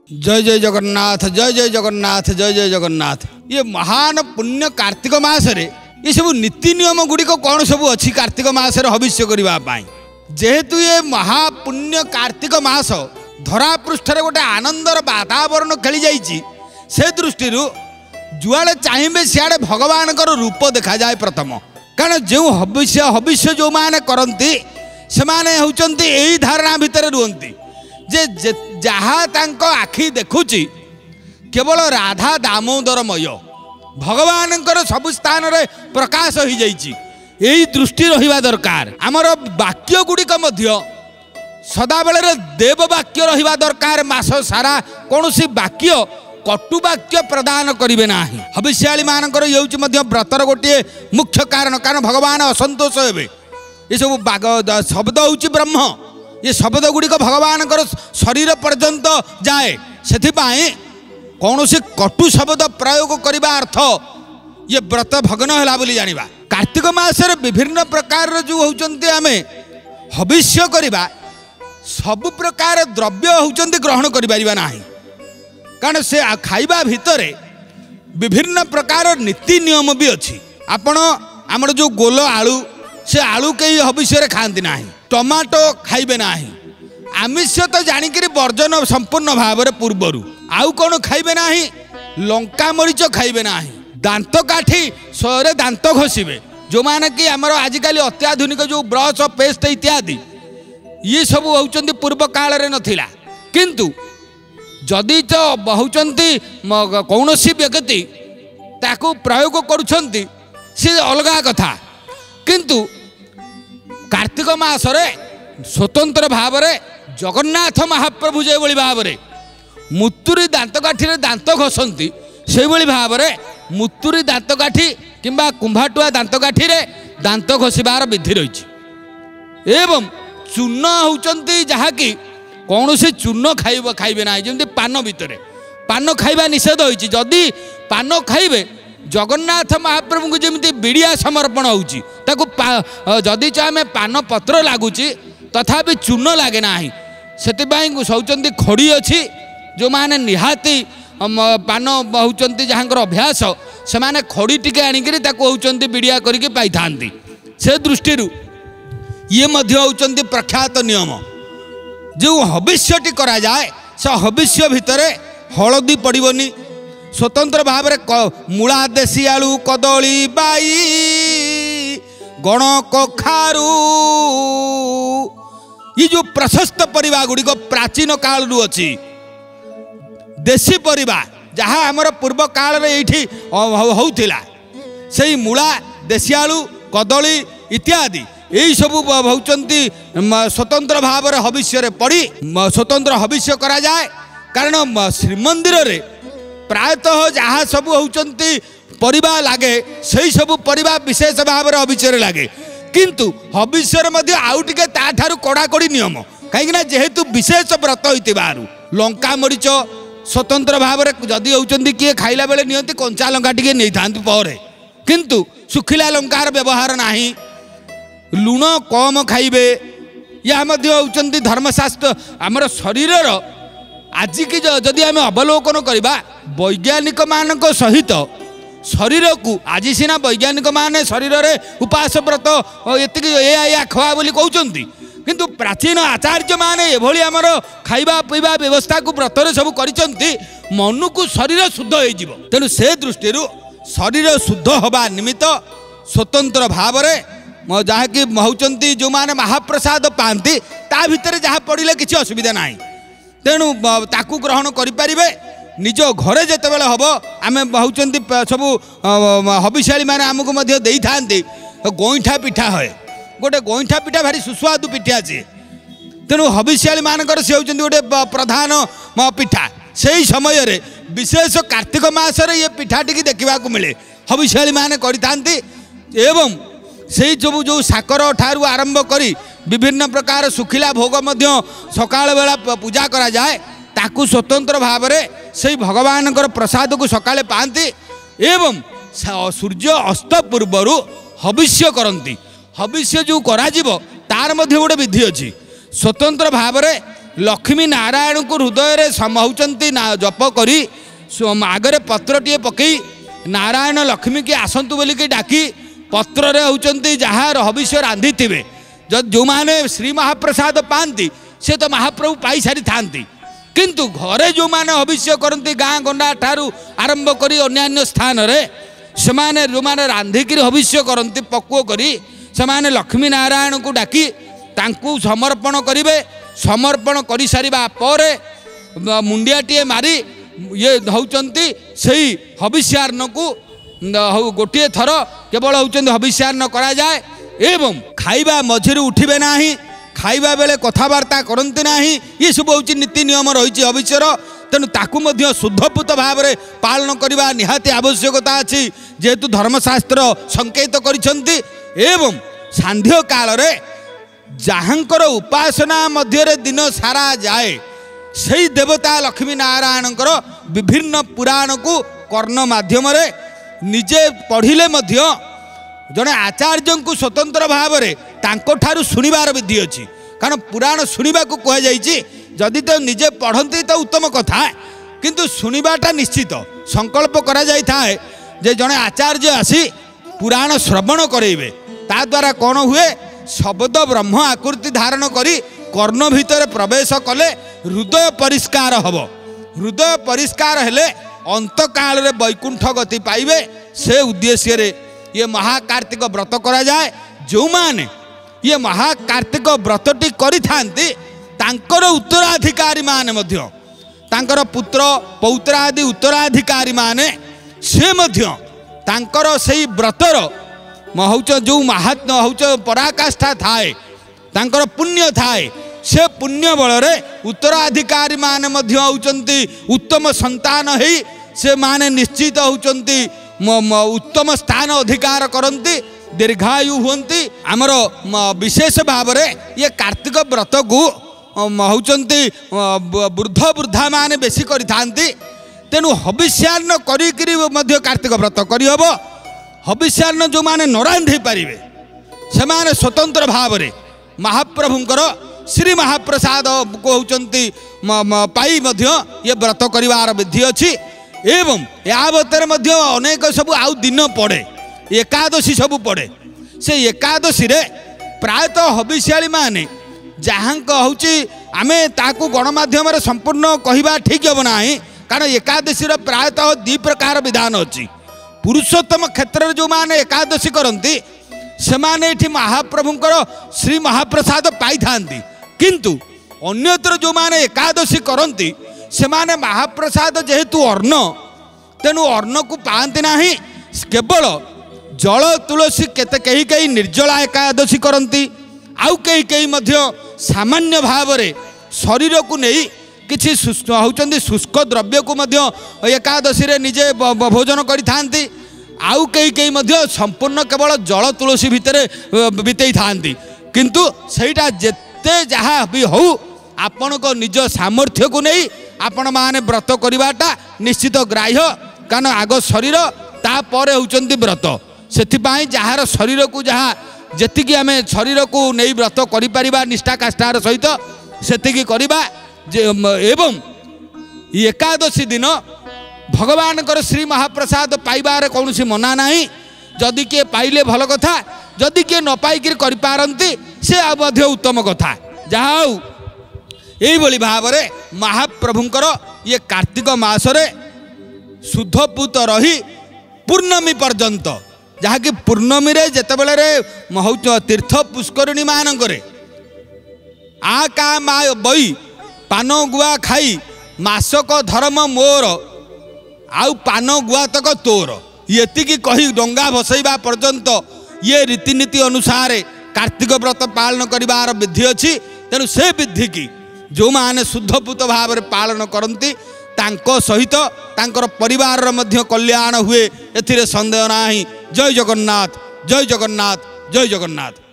जय जय जगन्नाथ जय जय जगन्नाथ जय जय जगन्नाथ। ये महान पुण्य कार्तिक मासरे ये सब नीति नियम गुड़िक कौन सब अच्छी कार्तिक मासरे हविष्य करने जेहेतु ये महापुण्य कार्तिक मास धरा पृष्ठ गोटे आनंदर वातावरण खेली जाइए से दृष्टि जुआड़े चाहिए सियाड़े भगवान रूप देखा जाए प्रथम कारण जो हविष्य जो मैंने करती से होती यही धारणा भितर रुहती जे जहाँ तांको आखि देखुची केवल राधा दामोदरमय भगवान सबु स्थान रे प्रकाश हो जाइए यही दृष्टि रहिबा दरकार। आमर वाक्य गुड़िक सदा बेले देव वाक्य रहिबा दरकार मास सारा कौन सी वाक्य कटु वाक्य प्रदान करेंगे ना। हविष्याली मानकर ये व्रतर गोटे मुख्य कारण कारण भगवान असंतोष हे ये सब शब्द हूँ ब्रह्म ये शब्द गुड़िक भगवान शरीर पर्यंत जाए से कौन से कटु शब्द प्रयोग करने अर्थ ये व्रत भग्न है बोली जाना। कार्तिक मासरे विभिन्न प्रकार जो होती आम हविष्य करवा सबु प्रकार द्रव्य होती ग्रहण करें ना कारण से खाइबा भितर विभिन्न प्रकार नीति नियम भी अच्छी। आपण आमर जो गोल आलू से आलू कई हविष्य खाती ना टमाटो खाइबे ना आमिष तो जाणिक वर्जन संपूर्ण भाव पूर्वर आउ कौन खाइबे ना लंका मरीच खाइबे ना दांत काठी सरे दांत घषिबे जो माने कि आमर आजिकल अत्याधुनिक जो ब्रश पेस्ट इत्यादि ये सब होउचंती पूर्व काल रे नथिला किंतु जदि तो बहुचंती कौन सी व्यक्ति ताकू प्रयोग करुछंती से अलगा कथा किंतु कार्तिक मासरे स्वतंत्र भाव में जगन्नाथ महाप्रभु जो भाव में मुतुरी दांतकाठी दांत घसंती से भाव में मुतुरी दांतकाठी किंबा कुंभाटुआ दांतकाठी दांत घषिबार विधि रही एवं चूर्ण होउचंती जहाँकि कौन से चूर्ण खाइबे ना जमी पान भितर पान खाइबा निषेध होइछि जदि पान खाइबे जगन्नाथ महाप्रभु को जमी बिड़िया समर्पण होउछि ताकू जदि आम पान पत्र लगुच तथापि चूर्ण लगे ना से शौचंती खड़ी अच्छी जो माने निहाती पान होउचंती जहाँकर अभ्यास से माने खड़ी टिके आनिकरी ताकू होउचंती बिड़िया करके पाई थांती से दृष्टि ये मध्य होउचंती प्रख्यात नियम जो हविष्यटी करा जाए से हविष्य भितर हलदी पड़ोनी स्वतंत्र भाव में मूला देशी आलू कदली बाई गण कखारू ये जो प्रशस्त परिवा गुड़िक प्राचीन काल अच्छी देशी परिवा जहाँ आमर पूर्व काल ये होउथिला से मूला देशी आलू कदली इत्यादि यही सब होउचंती स्वतंत्र भाव में हविष्य पड़ी स्वतंत्र हविष्य करा जाए कारण श्रीमंदिर रे प्रायतः जहाँ सब होउचंती परिवा लागे सही सब परिवा विशेष भाव में हविष्य लगे किंतु हविष्य मध्य आउ टिके ताठारु कड़ाकड़ी नियम कहीं जेहेतु विशेष व्रत होइतिबारु लंका मरीच स्वतंत्र भाव में जदि होउचंती किए खाइला बेले नियंती कंचा लंका टिके नहीं थांती पर किंतु सुखिला लंकार व्यवहार नाही लुण कम खाइबे या होउचंती धर्मशास्त्र आमर शरीर आज की जदि आम अवलोकन करवा वैज्ञानिक मान सहित शरीर को आज सीना वैज्ञानिक माने शरीर रे उपास व्रत या खवा बोली कहउचंती किंतु प्राचीन आचार्य माने एभली आमर खाइबा पीवा व्यवस्था को व्रत रे सब करिसंती मन को शरीर शुद्ध हो जिवो तेणु से दृष्टि शरीर शुद्ध होबा निमित्त स्वतंत्र भाव में जहाँकि होउचंती जो माने महाप्रसाद पाती ता भितर जहाँ पड़े किसी असुविधा ना तेणु ताकू ग्रहण करें निज घरे जिते बड़े हम आम होउचंती सब हविष्याली मैंने आमको दे था गोईठा पिठा है गोटे गोईठा पिठा भारी सुस्वादु पिठा सी तेणु हविष्याली मानकर से होउचंती गोटे प्रधान पिठा से ही समय रे विशेष कार्तिक मासरे ये पिठाटी देखा मिले हविष्याली माने करिथांती एवं से सब जो साकर ठारू आरंभ करी विभिन्न प्रकार सुखिला भोग सकाळ बेला पूजा करा जाए ताकू स्वतंत्र भाव में से भगवान प्रसाद को सकाळे पाती एवं सूर्य अस्त पूर्वर हविष्य करती हविष्य जो करा तार मध्य गोटे विधि अच्छी स्वतंत्र भाव में लक्ष्मी नारायण को हृदय होचंती जप करी आगरे पत्रटीए पकई नारायण लक्ष्मी की आसतु बोलिकी डाकी पत्र रे होचंती जार हविष्य रांधि थे जो माने श्री महाप्रसाद पाती से तो महाप्रभु पाई सारी थांती किंतु घरे जो माने हविष्य करती गाँ गंडा ठारू आरंभ करी अन्यान्य स्थान रे सेमाने जो माने रांधिकी हविष्य करती पक्व करी सेमाने लक्ष्मी नारायण को डाकी तांकू समर्पण करिवे समर्पण करि सारिबा परे मुंडियाटीए मारी ये होचंती सही हविष्यार्ण को गोटे थर केवल होचंती हविष्यार्ण करा जाए एवं खाइबा मझिरु उठिबे नाही खाइबा बेले कथबार्ता करती नाही ये सब हूँ नीति नियम रही हविष्यर तेणु ताकू मध्य शुद्धपूत भाव में पालन करने निहाती आवश्यकता अच्छी जेहेतु धर्मशास्त्र संकेत करिसेंती एवं सांध्य काल रे जहाँकर उपासना मध्य दिन सारा जाए से देवता लक्ष्मी नारायण विभिन्न पुराण को कर्ण माध्यम निजे पढ़िले मध्य जड़े आचार्य को स्वतंत्र भाव में शुणिबार विधि अच्छी कारण पुराण शुणा को कहुई जदि तो निजे पढ़ती तो उत्तम कथा किंतु शुणिबाटा निश्चित संकल्प करा जाय थाए जे जड़े आचार्य आसी पुराण श्रवण करेबे ता द्वारा कौन हुए शब्द ब्रह्म आकृति धारण करी कर्ण भितर प्रवेश कले हृदय परिष्कार हब हृदय परिष्कार हेले अंत काल रे वैकुंठ गति पाइबे से उद्देश्य रे ये महाकार्तिक व्रत करा जाए जो माने ये महाकार्तिक व्रतटी करि थांती तांकर उत्तराधिकारी माने मध्य तांकर पुत्र पौत्रादि उत्तराधिकारी माने से मध्य तांकर सही व्रतर हौच जो महात्म हौच पराकाष्ठा थाए तांकर पुण्य थाए से पुण्य बल रे उत्तराधिकारी माने मध्य होचंती उत्तम संतान है से माने निश्चित होचंती उत्तम स्थान अधिकार करती दीर्घायु हुंती आमर विशेष भाव रे ये कार्तिक व्रत को होचंती वृद्ध वृद्धा माने बेसी करि थांती तेणु हविष्यान्न करिकरी मध्य कार्तिक व्रत करहब हविष्यान्न जो माने न रांधि पारिबे से माने स्वतंत्र भाव रे महाप्रभुंकर श्री महाप्रसाद को होचंती पाई मध्य ये व्रत करिवार विधि अच्छी एवं या भीतर मध्य अनेक सब आउ दिन पड़े एकादशी सब पड़े से एकादशी रे प्रायतः हविष्याली माने जहाँ हूँ आमे ताकू गणमाध्यम संपूर्ण कहवा ठीक हम ना कारण एकादशी प्रायतः दि प्रकार विधान अच्छी पुरुषोत्तम क्षेत्र जो माने एकादशी करती से माने महाप्रभुंकर श्री महाप्रसाद पाई थांती किंतु अन्यत्र जो माने एकादशी करती से माने महाप्रसाद जेहेतु अर्ण तेणु अर्ण को पाती ना केवल जल तुलसी केते कहीं कहीं निर्जला एकादशी करती आउ कहीं कहीं मध्य सामान्य भाव रे शरीर को नहीं किसी होचंती शुष्क द्रव्य को मध्य एकादशी रे निजे भोजन करि थांती आउ कहीं कहीं मध्य संपूर्ण केवल जल तुलसी भितर बितेई थांती किंतु सेटा जेते जहाँ भी हो आपण को निज सामर्थ्य को नहीं आपण माने व्रत करिवाटा निश्चित ग्राह्य कारण आग शरीर तापर होचंती व्रत सेथिपाई जहार शरीर को जहाँ जेतिकी आमे शरीर को नहीं व्रत करि परिबा निष्ठा काष्ठार सहित सेतिकी करिबा एवं एकादशी दिन भगवान श्री महाप्रसाद पाइबार कौन सी मना नहीं जदि किए पाइले भल कथा जदि किए न पाइक करपारती से उत्तम कथा जहाँ यही भाव में महाप्रभुंकर ये कार्तिक मासरे शुद्धपूत रही पूर्णमी पर्यंत जहाँकि पूर्णमी रे जेतेबेले रे तीर्थ पुष्करिणी मानकरे आ का मा बई पान गुआ खाई मासक धर्म मोर आउ पान गुआ तक तोर ये कही डंगा भसैबा पर्यंत ये रीतिनीति अनुसार कार्तिक व्रत पालन करिवार विधि अच्छी तेणु से विधि की जो माने शुद्धपूत भाव में पालन करती तांको सहित तांकर परिवार मध्य कल्याण हुए एथिरे संदेह नाही। जय जगन्नाथ जय जगन्नाथ जय जगन्नाथ।